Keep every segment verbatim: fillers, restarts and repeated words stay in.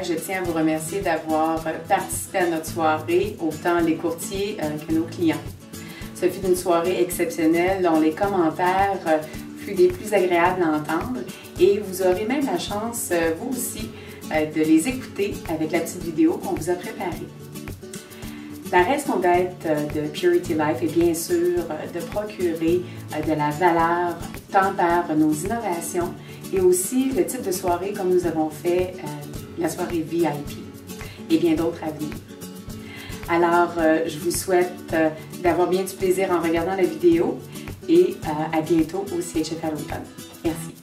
Life, je tiens à vous remercier d'avoir participé à notre soirée, autant les courtiers euh, que nos clients. Ce fut une soirée exceptionnelle dont les commentaires euh, furent des plus agréables à entendre et vous aurez même la chance, euh, vous aussi, euh, de les écouter avec la petite vidéo qu'on vous a préparée. La raison d'être de Purity Life est bien sûr de procurer de la valeur tant par nos innovations et aussi le type de soirée comme nous avons fait euh, la soirée V I P et bien d'autres à venir. Alors, euh, je vous souhaite euh, d'avoir bien du plaisir en regardant la vidéo et euh, à bientôt au C H F à l'automne. Merci.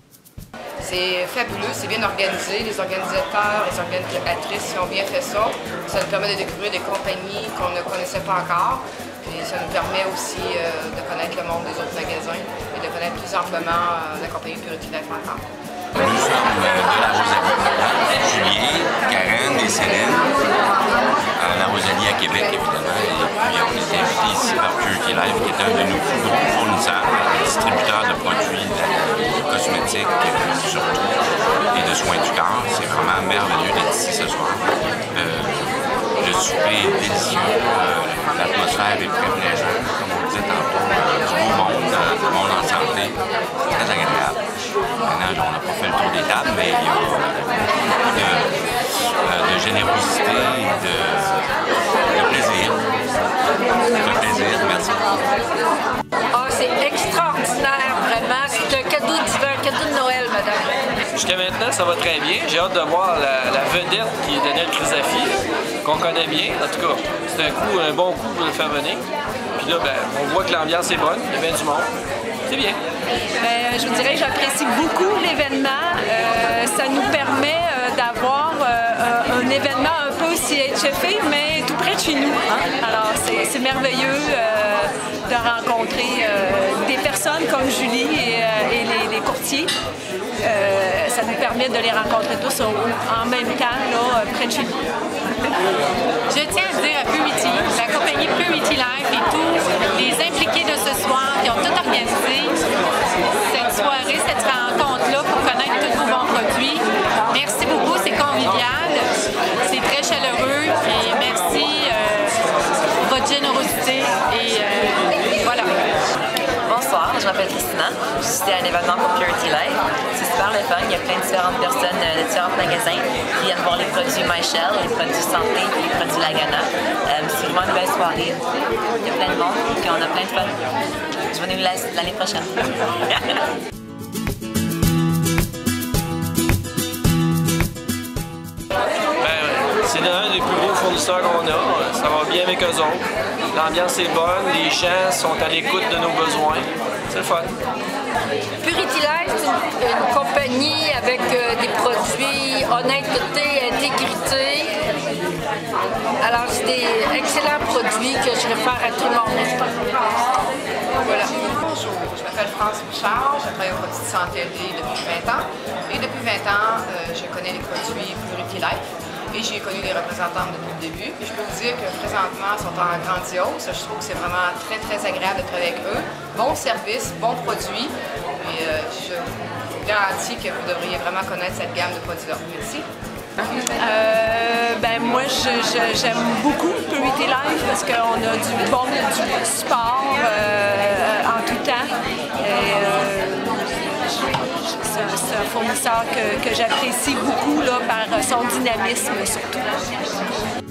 C'est fabuleux, c'est bien organisé. Les organisateurs, les organisatrices ont bien fait ça. Ça nous permet de découvrir des compagnies qu'on ne connaissait pas encore. Et ça nous permet aussi euh, de connaître le monde des autres magasins et de connaître plus amplement euh, la compagnie Purity Life encore. Nous sommes de la Rosalie, Julien, Karen et Céline, à la Rosalie à Québec évidemment, et puis on est invité ici par Purity Life qui est un de nos plus gros fournisseurs, distributeur de produits de cosmétiques surtout et de soins du corps. C'est vraiment merveilleux d'être ici ce soir. Euh, le souper est délicieux, euh, l'atmosphère est très plaisante, comme on disait tantôt, euh, du beau monde, euh, du monde en santé, très agréable. Maintenant, on n'a pas fait le tour des tables, mais il y a beaucoup de, euh, de générosité et de, de plaisir. Ça fait plaisir, merci. Ah, c'est extraordinaire, vraiment. C'est un cadeau d'hiver, un cadeau de Noël, madame. Jusqu'à maintenant, ça va très bien. J'ai hâte de voir la, la vedette qui est Daniel Crisafi, qu'on connaît bien. En tout cas, c'est un coup, un bon coup pour le faire venir. Puis là, ben, on voit que l'ambiance est bonne, il y a bien du monde. C'est bien. Ben, je vous dirais que j'apprécie beaucoup l'événement. Euh, ça nous permet euh, d'avoir euh, un événement un peu C H F A, mais tout près de chez nous. Hein? Alors, c'est merveilleux euh, de rencontrer euh, des personnes comme Julie et, euh, et les, les courtiers. Euh, ça nous permet de les rencontrer tous au, en même temps, là, près de chez nous. Je tiens à dire à Purity, la compagnie Purity Life et tous les impliqués de ce soir qui ont tout organisé cette soirée, cette rencontre-là pour connaître tous vos bons produits. Merci beaucoup, c'est convivial, c'est très chaleureux et merci euh, pour votre générosité et euh, voilà. Bonsoir, je m'appelle Christina, je suis à un événement pour Purity Life. C'est super le fun, il y a plein de différentes personnes de différents magasins qui viennent voir les produits MyShell, les produits santé et les produits Lagana. Euh, c'est vraiment une belle soirée, il y a plein de monde et on a plein de fun. Je vais venir l'année prochaine. C'est un des plus gros fournisseurs qu'on a. Ça va bien avec eux autres. L'ambiance est bonne, les gens sont à l'écoute de nos besoins. C'est le fun. Purity Life, c'est une, une compagnie avec euh, des produits honnêteté, intégrité. Alors, c'est des excellents produits que je réfère à tout le monde. Voilà. Bonjour, je m'appelle France Bouchard, je travaille au produit de santé L D depuis vingt ans. Et depuis vingt ans, euh, je connais les produits Purity Life. Et j'ai connu les représentants depuis le début. Et je peux vous dire que présentement, ils sont en grandiose. Je trouve que c'est vraiment très, très agréable de travailler avec eux. Bon service, bon produit. Et euh, je vous garantis que vous devriez vraiment connaître cette gamme de produits-là. Merci. Euh, ben moi, j'aime beaucoup Purity Life parce qu'on a du bon du support euh, en tout temps. Et, euh, c'est un fournisseur que, que j'apprécie beaucoup là, par son dynamisme surtout.